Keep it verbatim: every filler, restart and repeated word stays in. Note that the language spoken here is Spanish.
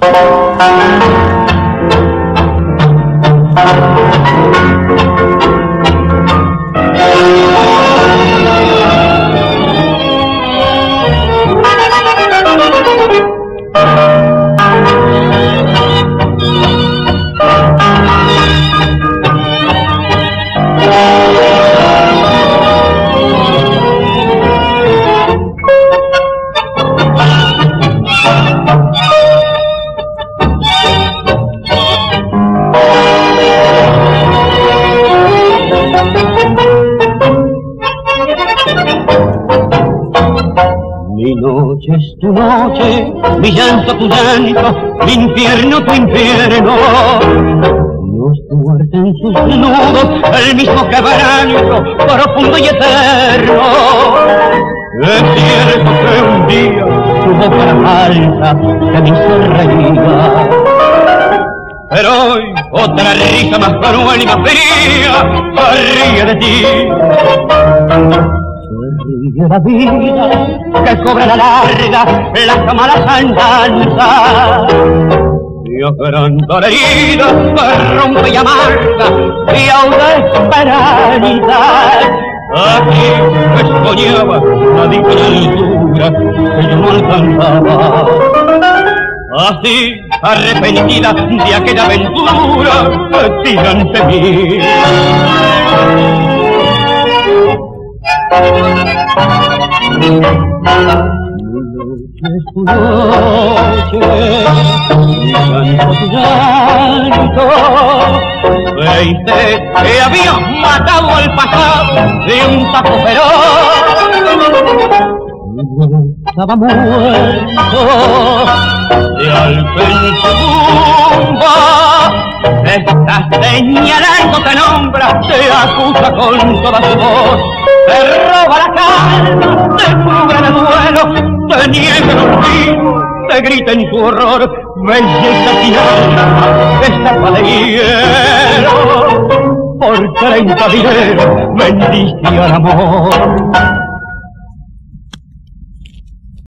Mi noche es tu noche, mi llanto tu llanto, mi infierno tu infierno. Nos tuercen sus nudos el mismo quebranto, profundo y eterno. Es cierto que un día tu boca era falsa, que me hizo reír. Pero hoy otra risa más cruel y más fría se ríe de ti. Ríe la vida que cobra la larga las malas andanzas. Y agranda la herida que rompe y amarga y aún esperanza. Aquí me soñaba la dicha que yo no alcanzaba. Así, arrepentida de aquella aventura que tira ante mí. Mi noche es tu noche, mi llanto tu llanto. Creíste que habías matado al pasado de un tajo feroz. Estaba muerto y al pensar estás señalando, te nombra, te acusa con toda su voz. Te roba la calma, te cubre de duelo, te niega el olvido, te grita en tu horror, belleza sin alma, estampa de hielo. Por treinta dineros vendiste al amor.